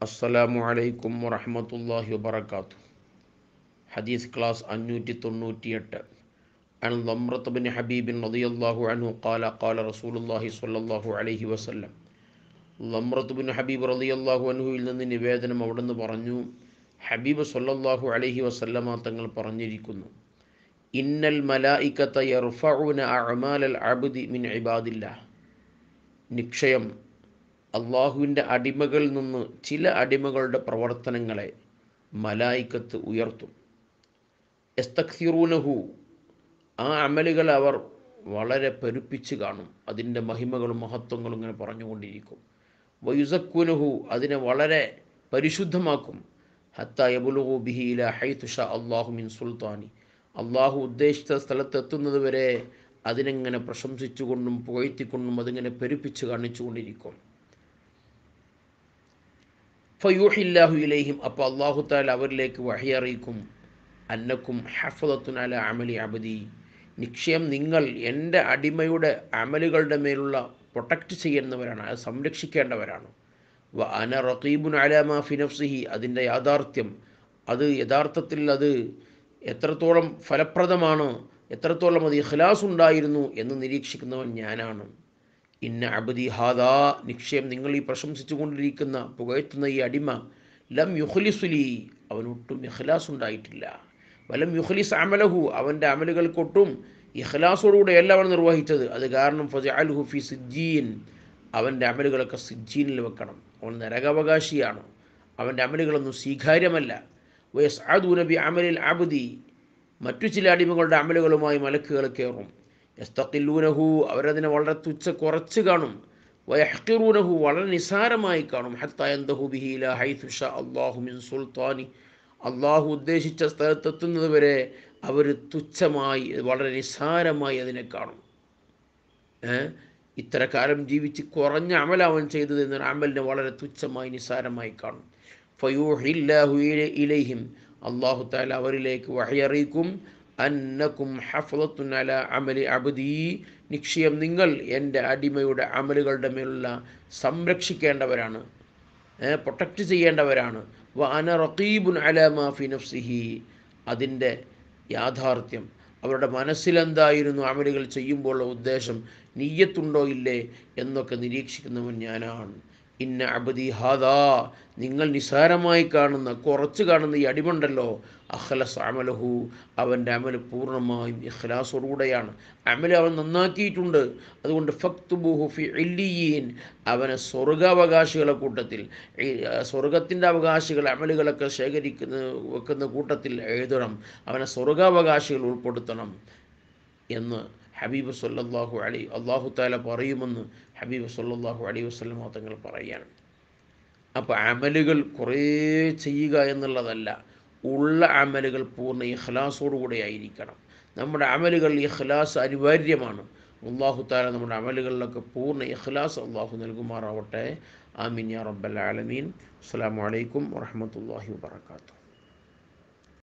അസ്സലാമു അലൈക്കും വറഹ്മത്തുള്ളാഹി വബറകാതുഹു. ഹദീസ് ക്ലാസ് 598. അൻ ളംറത്ത് ബിൻ ഹബീബിൻ റളിയല്ലാഹു അൻഹു ഖാല ഖാല റസൂലുള്ളാഹി സ്വല്ലല്ലാഹു അലൈഹി വസല്ലം. ളംറത്ത് ബിൻ ഹബീബ് റളിയല്ലാഹു അൻഹുവിൽ നിന്ന് നിവേദനം അവിടുന്ന് പറഞ്ഞു, ഹബീബ് സ്വല്ലല്ലാഹു അലൈഹി വസല്ലമ തങ്ങൾ പറഞ്ഞിരിക്കുന്നു, ഇന്നൽ മലായികത യർഫഉന അഅമാലൽ അബ്ദി മിൻ ഇബാദില്ലാഹ്. നിശ്ചയം അള്ളാഹുവിൻ്റെ അടിമകളിൽ നിന്ന് ചില അടിമകളുടെ പ്രവർത്തനങ്ങളെ മലായിക്കത്ത് ഉയർത്തും. യസ്തക്സിറൂനഹു, ആ അമലുകൾ അവർ വളരെ പെരുപ്പിച്ച് കാണും, അതിൻ്റെ മഹിമകളും മഹത്വങ്ങളും ഇങ്ങനെ പറഞ്ഞുകൊണ്ടിരിക്കും. വയുസക്കുനഹു, അതിനെ വളരെ പരിശുദ്ധമാക്കും. ഹത്താ യബ്ലുഗു ബിഹി ഇലാ ഹൈതു ഷാ അല്ലാഹു മിൻ സുൽത്താനി, അള്ളാഹു ഉദ്ദേശിച്ച സ്ഥലത്തെത്തുന്നത് വരെ അതിനെങ്ങനെ പ്രശംസിച്ചുകൊണ്ടും പുകഴ്ത്തിക്കൊണ്ടും അതിങ്ങനെ പെരുപ്പിച്ച് കാണിച്ചുകൊണ്ടിരിക്കും. ഫയൂഹില്ലാഹു ഇലൈഹിം, അപ്പോൾ അള്ളാഹു തആല അവരിലേക്ക് വഹി അറിയിക്കും, അന്നക്കും ഹഫദത്തുൻ അല അമലി അബ്ദി, നിശ്ചയം നിങ്ങൾ എൻ്റെ അടിമയുടെ അമലുകളുടെ മേലുള്ള പ്രൊട്ടക്റ്റ് ചെയ്യുന്നവരാണ്, അത് സംരക്ഷിക്കേണ്ടവരാണ്. വ അന റഖീബുൻ അലാ മാ ഫി നഫ്സിഹി, അതിൻ്റെ യാഥാർത്ഥ്യം, അത് യഥാർത്ഥത്തിൽ അത് എത്രത്തോളം ഫലപ്രദമാണ്, എത്രത്തോളം അത് ഇഖ്ലാസ് ഉണ്ടായിരുന്നു എന്ന് നിരീക്ഷിക്കുന്നവൻ ഞാനാണ്. ഇന്ന അബ്ദി ഹാദാ, നിശ്ചയം നിങ്ങൾ ഈ പ്രശംസിച്ചു കൊണ്ടിരിക്കുന്ന പുകഴ്ത്തുന്ന ഈ അടിമ, ലം യുഖ്ലിസുലി, അവനൊട്ടും ഇഖ്ലാസ് ഉണ്ടായിട്ടില്ല. വലം യുഖ്ലിസ് അമലഹു, അവൻ്റെ അമലുകൾക്കൊട്ടും ഇഖ്ലാസോടുകൂടെയല്ല അവൻ നിർവഹിച്ചത്. അത് കാരണം ഫജഅൽഹു ഫി സിജ്ജീൻ, അവൻ്റെ അമലുകളൊക്കെ സിജ്ജീനിൽ വെക്കണം. അവൻ നരകാവകാശിയാണ്, അവൻ്റെ അമലുകളൊന്നും സ്വീകാര്യമല്ല. വയസ്അദൂന ബി അമലിൽ അബ്ദി, മറ്റു ചില അടിമകളുടെ അമലുകളുമായി മലക്കുകൾ കയറും. യസ്തഖില്ലൂനഹു, അവരതിനെ വളരെ കുറച്ച് കാണും. വയഹ്ഖിറൂനഹു, വളരെ നിസാരമായി കാണും. ഹത്താ യൻതഹു ബിഹി ഇലാ ഹൈതു ഷാ അല്ലാഹു മിൻ സുൽത്താനി, അള്ളാഹു ഉദ്ദേശിച്ച സ്ഥലത്തെത്തുന്നത് വരെ അവർ തുച്ഛമായി, വളരെ നിസാരമായി അതിനെ കാണും. ഇത്ര കാലം ജീവിച്ച് കുറഞ്ഞ അമൽ അവൻ ചെയ്തത് എന്നൊരു അമലിനെ വളരെ തുച്ഛമായി നിസാരമായി കാണും. ഫയൂഹില്ലാഹു ഇലൈഹിം, അള്ളാഹു തആല അവരിലേക്ക് വഹി അറിയിക്കും, അന്നക്കും ഹഫളത്തുൻ അല അമലി അബ്ദി, നിശ്ചയം നിങ്ങൾ എൻ്റെ അടിമയുടെ അമലുകളുടെ മേലുള്ള സംരക്ഷിക്കേണ്ടവരാണ്, പ്രൊട്ടക്റ്റ് ചെയ്യേണ്ടവരാണ്. വ അന റഖീബുൻ അലാ മാ ഫി നഫ്സിഹി, അതിൻ്റെ യാഥാർത്ഥ്യം, അവരുടെ മനസ്സിലെന്തായിരുന്നു അമലുകൾ ചെയ്യുമ്പോഴുള്ള ഉദ്ദേശം, നിയ്യത്തുണ്ടോ ഇല്ലേ എന്നൊക്കെ നിരീക്ഷിക്കുന്നവൻ ഞാനാണ്. ഇന്ന അബ്ദി ഹാദാ, നിങ്ങൾ നിസാരമായി കാണുന്ന, കുറച്ച് കാണുന്ന ഈ അടിമണ്ടല്ലോ, അഖ്ലസ അമലഹു, അവൻ്റെ അമൽ പൂർണ്ണമായും ഇഖ്ലാസോടുകൂടെയാണ്. അമൽ അവൻ നന്നാക്കിയിട്ടുണ്ട്. അതുകൊണ്ട് ഫക്തുബുഹു ഫി ഇല്ലിയീൻ, അവനെ സ്വർഗാവകാശികളെ കൂട്ടത്തിൽ, സ്വർഗത്തിൻ്റെ അവകാശികൾ അമലുകളൊക്കെ വെക്കുന്ന കൂട്ടത്തിൽ എഴുതണം, അവനെ സ്വർഗാവകാശികൾ ഉൾപ്പെടുത്തണം എന്ന് ഹബീബ് സല്ലല്ലാഹു അലൈഹി, അല്ലാഹു തആല പറയുമെന്ന് ഹബീബ് സല്ലല്ലാഹു അലൈഹി വസല്ലം തങ്ങൾ പറയുകയാണ്. അപ്പോൾ അമലുകൾ കുറേ ചെയ്യുക എന്നുള്ളതല്ല, ഉള്ള അമലുകൾ പൂർണ്ണ ഇഖ്ലാസോടുകൂടെ ആയിരിക്കണം. നമ്മുടെ അമലുകൾ ഇഖ്ലാസ് അനിവാര്യമാണ്. അല്ലാഹു തആല നമ്മുടെ അമലുകളിലൊക്കെ പൂർണ്ണ ഇഖ്ലാസ് അല്ലാഹു നൽകുമാറാവട്ടെ. ആമീൻ യാ റബ്ബൽ ആലമീൻ. അസ്സലാമു അലൈക്കും വറഹ്മത്തുള്ളാഹി വബറകാതുഹു.